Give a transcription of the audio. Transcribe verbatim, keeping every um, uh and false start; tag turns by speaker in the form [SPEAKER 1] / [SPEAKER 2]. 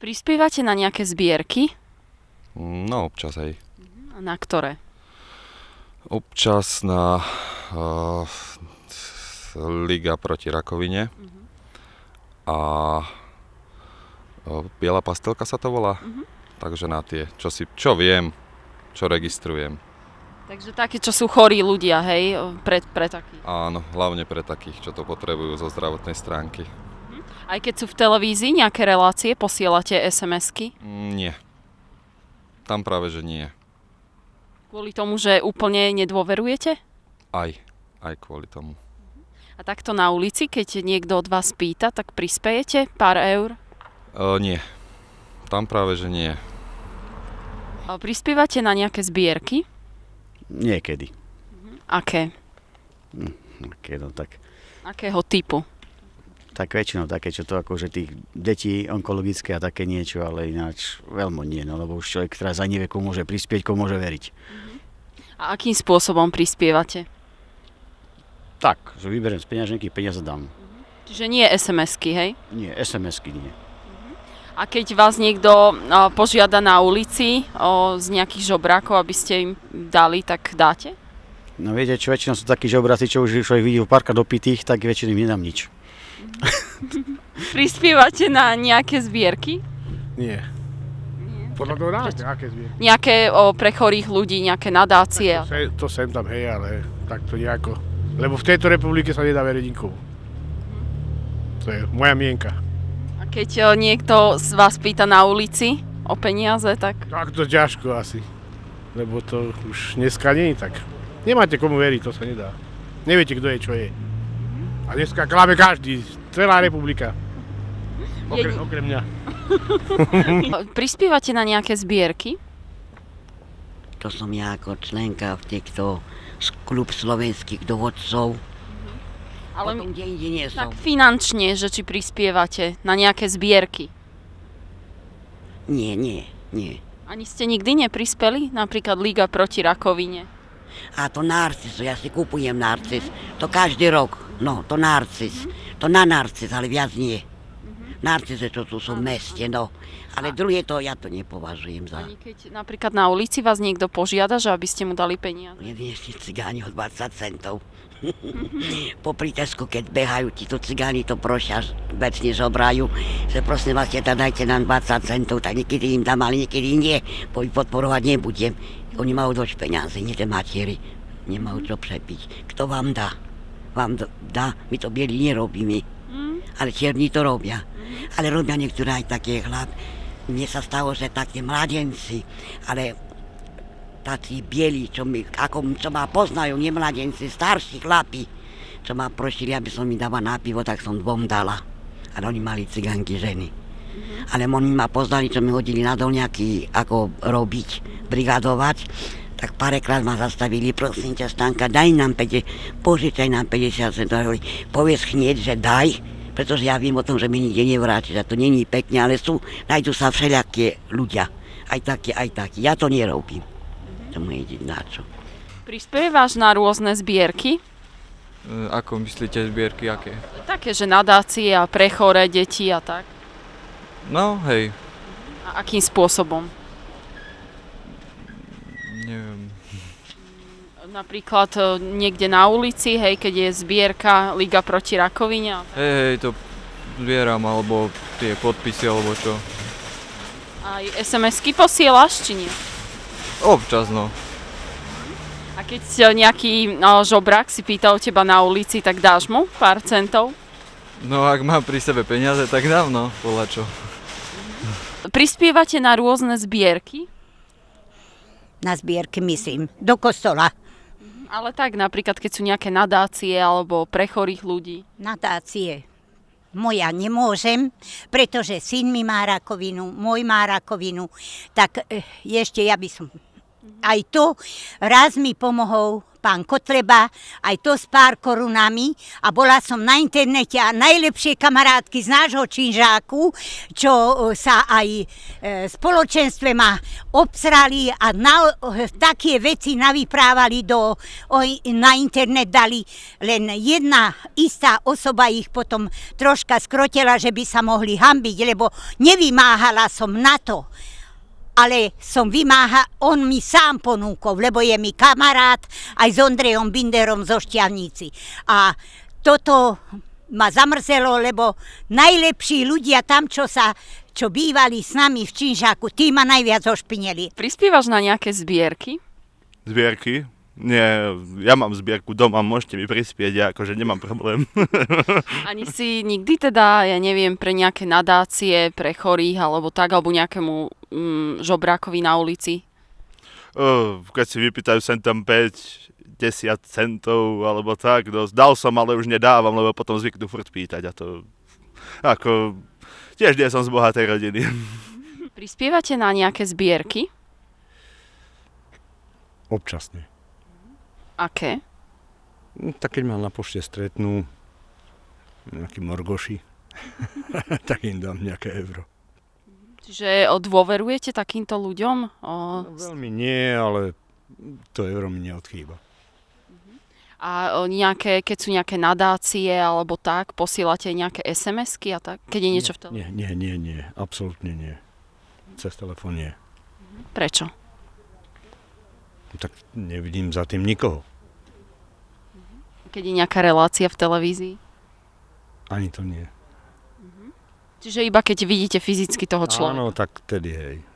[SPEAKER 1] Prispievate na nejaké zbierky?
[SPEAKER 2] No občas, hej.
[SPEAKER 1] A na ktoré?
[SPEAKER 2] Občas na uh, Liga proti rakovine uh-huh. a uh, Biela pastelka sa to volá. Uh-huh. Takže na tie, čo, si, čo viem, čo registrujem.
[SPEAKER 1] Takže také, čo sú chorí ľudia, hej, pre, pre takých.
[SPEAKER 2] Áno, hlavne pre takých, čo to potrebujú zo zdravotnej stránky.
[SPEAKER 1] Uh-huh. Aj keď sú v televízii nejaké relácie, posielate es em esky?
[SPEAKER 2] Mm, nie. Tam práve, že nie.
[SPEAKER 1] Kvôli tomu, že úplne nedôverujete?
[SPEAKER 2] Aj, aj kvôli tomu.
[SPEAKER 1] A takto na ulici, keď niekto od vás pýta, tak prispejete pár eur?
[SPEAKER 2] Uh, nie. Tam práve, že nie.
[SPEAKER 1] A prispievate na nejaké zbierky?
[SPEAKER 3] Niekedy.
[SPEAKER 1] Aké?
[SPEAKER 3] Hm, aké, no tak.
[SPEAKER 1] Akého typu?
[SPEAKER 3] Tak väčšinou také, čo to akože tých detí onkologické a také niečo, ale ináč veľmi nie, no lebo už človek teraz ani vie, komu môže prispieť, komu môže veriť.
[SPEAKER 1] A akým spôsobom prispievate?
[SPEAKER 3] Tak, že vyberiem z peňaženky, peniaze dám.
[SPEAKER 1] Čiže nie es em esky, hej?
[SPEAKER 3] Nie, es em esky nie.
[SPEAKER 1] A keď vás niekto požiada na ulici o, z nejakých žobrákov, aby ste im dali, tak dáte?
[SPEAKER 3] No viete čo, väčšinou sú takí žobráci, čo už človek vidí v parka dopitých, tak väčšinou im nedám nič.
[SPEAKER 1] Prispievate na nejaké zbierky?
[SPEAKER 4] Nie. Nie. Podľa toho dáte, aké zbierky?
[SPEAKER 1] Nejaké o, pre chorých ľudí, nejaké nadácie?
[SPEAKER 4] To, se, to sem tam, hej, ale takto nejako. Lebo v tejto republike sa nedá veriť nikomu. To je moja mienka.
[SPEAKER 1] A keď o, niekto z vás pýta na ulici o peniaze, tak...
[SPEAKER 4] Tak to ťažko asi. Lebo to už dneska nie je tak. Nemáte komu veriť, to sa nedá. Neviete, kto je, čo je. A dneska kláme každý, celá republika. Okrem, okrem mňa.
[SPEAKER 1] Prispievate na nejaké zbierky?
[SPEAKER 5] To som ja ako členka v týchto klub slovenských dovodcov. Ale potom kde inde nie som.
[SPEAKER 1] Tak finančne, že či prispievate na nejaké zbierky?
[SPEAKER 5] Nie, nie, nie.
[SPEAKER 1] Ani ste nikdy neprispeli? Napríklad Liga proti rakovine?
[SPEAKER 5] A to narcis, ja si kupujem narcis. To každý rok. No, to narcis. Mm-hmm. To na narcis, ale viac nie. Mm-hmm. Narcize, čo tu sú v meste, no. Ale druhé to, ja to nepovažujem za...
[SPEAKER 1] Ani keď napríklad na ulici vás niekto požiada, že aby ste mu dali peniaze?
[SPEAKER 5] Dnešní cigáni o dvadsať centov. Popri Tesku, keď behajú títo cigáni, to prosia, vecne zobrajú, že prosím vás, teda dajte nám dvadsať centov, tak niekedy im dám, ale niekedy nie, bo ich podporovať nebudem. Oni majú dosť peniazy, nie tie matieri, nemajú čo prepiť. Kto vám dá? Vám dá, my to bieli nerobíme, mm. ale čierni to robia. Mm. Ale robia niektoré aj také chlap. Mne sa stalo, že také mladenci, ale takí bieli, čo, mi, ako, čo ma poznajú, nie mladenci, starší chlapi, čo ma prosili, aby som mi dala na pivo, tak som dvom dala. Ale oni mali cigánky ženy. Mm. Ale oni ma poznali, čo mi hodili na dolňaky, ako robiť, brigadovať. Tak párkrát ma zastavili, prosím ťa, Stanka, daj nám päťdesiat, požičaj nám päťdesiat centov. Povedz hneď, že daj, pretože ja viem o tom, že mi nikde nevráti, že to není pekne, ale sú, nájdu sa všelijaké ľudia, aj také, aj také. Ja to nerobím. To mu ide na čo.
[SPEAKER 1] Prispievaš na rôzne zbierky?
[SPEAKER 6] E, ako myslíte zbierky, aké?
[SPEAKER 1] Také, že nadácie a pre choré deti a tak.
[SPEAKER 6] No, hej.
[SPEAKER 1] A akým spôsobom?
[SPEAKER 6] Neviem.
[SPEAKER 1] Napríklad niekde na ulici, hej, keď je zbierka Liga proti rakovine.
[SPEAKER 6] Hej, hej, to zbieram, alebo tie podpisy, alebo čo.
[SPEAKER 1] Aj es em esky posielaš, či nie?
[SPEAKER 6] Občas, no.
[SPEAKER 1] A keď nejaký no, žobrák si pýta o teba na ulici, tak dáš mu pár centov?
[SPEAKER 6] No, ak mám pri sebe peniaze, tak dám, no, podľa čo.
[SPEAKER 1] Prispievate na rôzne zbierky?
[SPEAKER 7] Na zbierky myslím, do kostola.
[SPEAKER 1] Ale tak napríklad, keď sú nejaké nadácie alebo pre chorých ľudí.
[SPEAKER 7] Nadácie. Moja nemôžem, pretože syn mi má rakovinu, môj má rakovinu. Tak ešte ja by som... Aj to raz mi pomohol pán Kotleba, aj to s pár korunami a bola som na internete a najlepšie kamarátky z nášho činžáku, čo sa aj v spoločenstve ma obsrali a na, také veci navyprávali do, na internet dali. Len jedna istá osoba ich potom troška skrotila, že by sa mohli hanbiť, lebo nevymáhala som na to. Ale som vymáha, on mi sám ponúkol, lebo je mi kamarát aj s Ondrejom Binderom zo Šťavnici. A toto ma zamrzelo, lebo najlepší ľudia tam, čo sa, čo bývali s nami v Činžáku, tí ma najviac ošpineli.
[SPEAKER 1] Prispievaš na nejaké zbierky?
[SPEAKER 8] Zbierky? Nie, ja mám zbierku doma, môžete mi prispieť, ja akože nemám problém.
[SPEAKER 1] Ani si nikdy teda, ja neviem, pre nejaké nadácie, pre chorých, alebo tak, alebo nejakému mm, žobrákovi na ulici?
[SPEAKER 8] Uh, keď si vypýtajú sem tam päť, desať centov, alebo tak, dosť. Dal som, ale už nedávam, lebo potom zvyknú furt pýtať a to, ako, tiež nie som z bohatej rodiny.
[SPEAKER 1] Prispievate na nejaké zbierky?
[SPEAKER 9] Občasne.
[SPEAKER 1] Aké?
[SPEAKER 9] Tak keď ma na pošte stretnú nejakí morgoši, tak im dám nejaké euro.
[SPEAKER 1] Čiže dôverujete takýmto ľuďom? O...
[SPEAKER 9] No, veľmi nie, ale to euro mi neodchýba.
[SPEAKER 1] A nejaké, keď sú nejaké nadácie alebo tak, posielate nejaké es em esky a tak? Keď je niečo v telefóne?
[SPEAKER 9] Nie, nie, nie, nie, absolútne nie. Cez telefón nie.
[SPEAKER 1] Prečo?
[SPEAKER 9] Tak nevidím za tým nikoho.
[SPEAKER 1] Keď je nejaká relácia v televízii?
[SPEAKER 9] Ani to nie.
[SPEAKER 1] Čiže iba keď vidíte fyzicky toho človeka?
[SPEAKER 9] Áno, tak tedy hej.